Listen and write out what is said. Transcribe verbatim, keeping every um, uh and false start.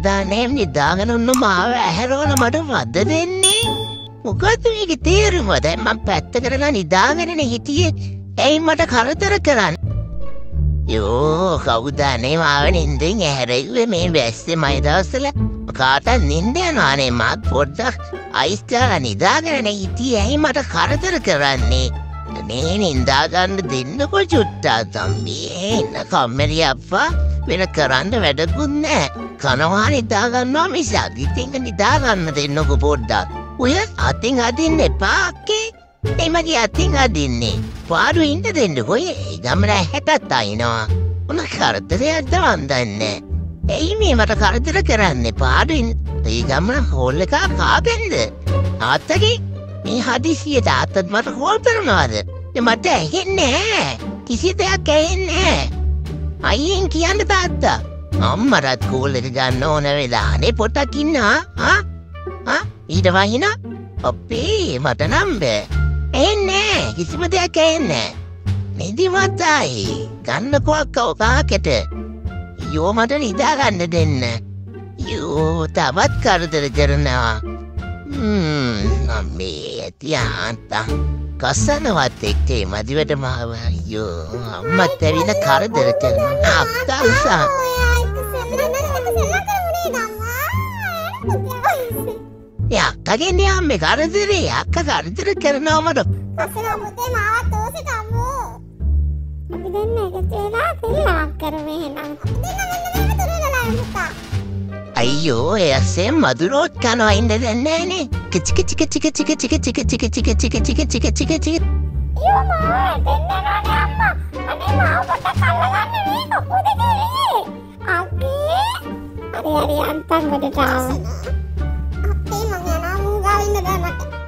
කවුදා නෑම් නිදාගෙන උන්න මාව ඇහැරවල මට වද දෙන්නේ. මොකද මේකේ තේරුම? දැන් මම පැත්ත කරලා නිදාගෙනනේ හිටියේ. ඇයි මට කරදර කරන්නේ? යෝ කවුදා නේ මාව නින්දෙන් ඇහැරෙන්නේ මේ වැස්සේ මයි දවස්වල කාටවත් නින්ද යනවානේ. මත් පොඩ්ඩක් අයිස් දාලා නිදාගෙනනේ හිටියේ. ඇයි මට කරදර කරන්නේ? මේ නින්දා ගන්න දෙන්නකො චුට්ටා තම්බි. එන්න කම්මැලි අප්පා වෙන කරන්න වැඩකුත් නෑ. කනවා නිදා ගන්නවා මිසක් ඉතින් නිදා ගන්න දෙන්නකො පොඩ්ඩක්. ඔය අතින් අදින්න එපා අක්කේ. ඒ මගේ අතින් අදින්නේ. පාඩු ඉන්න දෙන්නකො. ඒ ගමන හැටත් අයිනවා. මොන කරදරයක්ද මන් දන්නේ. එයි මේ මට කරදර කරන්නේ පාඩු ඉන්න. ඒ ගමන හෝල් එක කාගෙන්ද? තාත්තගේ මේ හදිසියට තාත්තත් මට හෝල් කරනවාද? මට ඇහෙන්නේ නෑ. කිසි දෙයක් ඇහෙන්නේ නෑ. අයියෙන් කියන්න තාත්තා. අම්මටත් කෝල් එක ගන්න ඕන වෙලානේ පොටක් ඉන්නා. හා? හා? ඊට වහිනා? අපේ මට නම් බෑ. ඇහෙන්නේ නෑ. කිසිම දෙයක් ඇහෙන්නේ නෑ. නිදිමතයි. ගන්නකෝ අක්කව කාකෙට. යෝ මට නිදා ගන්න දෙන්න. යෝ තවත් කරදර කරනවා. හ්ම් අම්මේ තියාන්තා. කසනවත් එක්කේ මදිවට මාව අයියෝ අම්මත් ඇවිල්ලා කරදර කරනවා. අක්කා උසා. ඒ අක්කගෙන් යන්නේ කරදරේ. අක්කා කරදර කරනවා මට. කසන පුතේ මාවත් තෝසේ ගමු. අපි දෙන්න එකතු වෙලා තිල්ලක් කරමු එහෙනම්. අපි දෙන්න මෙන්න මේක තුරලා පුතා. අයියෝ එයසේ මදුරෝත් කනවා ඉන්න දෙන්නේ නෑනේ. කිචි කිචි කිචි කිචි කිචි කිචි කිචි කිචි කිචි කිචි කිචි කිචි කිචි. යෝ මා දෙන්න නෝනේ අම්මා. අනේ මාව පොඩ්ඩක් අල්ලගන්න මේ කොහොමද දෙන්නේ? අක්කේ. හරි හරි අන්තම් ගොඩට ආවා. අපේ මං යනවා මූ ගාව ඉන්න බෑ මට.